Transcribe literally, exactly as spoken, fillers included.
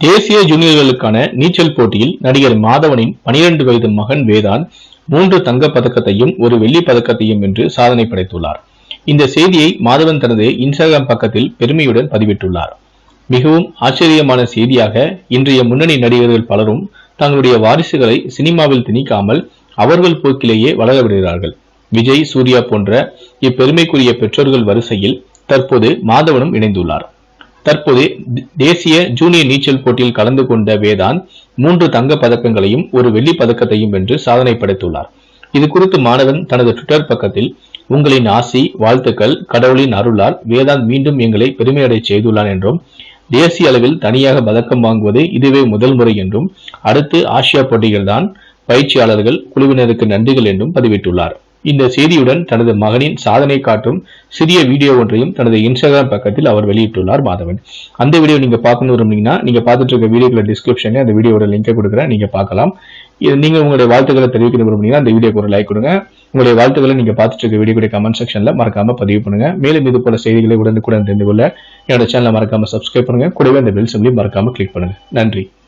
தேசிய ஜூனியர்களுக்கான நீச்சல் போட்டியில் நடிகர் மாதவனின் பனிரெண்டு வயது மகன் வேதான் மூன்று தங்கப் பதக்கத்தையும் ஒரு வெள்ளி பதக்கத்தையும் வென்று சாதனை படைத்துள்ளார். இந்த செய்தியை மாதவன் தனது இன்ஸ்டாகிராம் பக்கத்தில் பெருமையுடன் பதிவிட்டுள்ளார். மிகவும் ஆச்சரியமான செய்தியாக, இன்றைய முன்னணி நடிகர்கள் பலரும் தங்களுடைய வாரிசுகளை சினிமாவில் திணிக்காமல் அவர்கள் போக்கிலேயே வளர விடுகிறார்கள். விஜய், சூர்யா போன்ற இப்பெருமைக்குரிய பெற்றோர்கள் வரிசையில் தற்போது மாதவனும் இணைந்துள்ளார். தற்போது தேசிய ஜூனியர் நீச்சல் போட்டியில் கலந்து கொண்ட வேதான் மூன்று தங்க பதக்கங்களையும் ஒரு வெள்ளி பதக்கத்தையும் வென்று சாதனை படைத்துள்ளார். இது குறித்து மாணவன் தனது ட்விட்டர் பக்கத்தில், உங்களின் ஆசி, வாழ்த்துக்கள், கடவுளின் அருளால் வேதாந்த் மீண்டும் எங்களை பெருமையடை செய்துள்ளான் என்றும், தேசிய அளவில் தனியாக பதக்கம் வாங்குவது இதுவே முதல் முறை என்றும், அடுத்து ஆசியா போட்டிகள் தான், பயிற்சியாளர்கள் குழுவினருக்கு நன்றிகள் என்றும் பதிவிட்டுள்ளார். இந்த செய்தியுடன் தனது மகனின் சாதனை காட்டும் சிறிய வீடியோ ஒன்றையும் தனது இன்ஸ்டாகிராம் பக்கத்தில் அவர் வெளியிட்டுள்ளார் மாதவன். அந்த வீடியோ நீங்க பார்க்கணும் விரும்புனீங்கன்னா நீங்க பார்த்துட்டு இருக்க வீடியோக்குள்ள டிஸ்கிரிப்ஷன்ல அந்த வீடியோட லிங்கை கொடுக்குறேன், நீங்க பார்க்கலாம். நீங்க உங்களுடைய வாழ்த்துக்களை தெரிவிக்க விரும்புனீங்கன்னா அந்த வீடியோக்கு ஒரு லைக் கொடுங்க. உங்களுடைய வாழ்த்துக்களை நீங்க பார்த்துட்டு இருக்க வீடியோ கமெண்ட் செக்ஷன்ல மறக்காம பதிவு பண்ணுங்க. மேலும் இது போல செய்திகளை உடனுக்குடன் தெரிந்து கொள்ள என்னோட சேனலை மறக்காம சப்ஸ்கிரைப் பண்ணுங்க. கூடவே அந்த பெல் சிம்பலையும் மறக்காம கிளிக் பண்ணுங்க. நன்றி.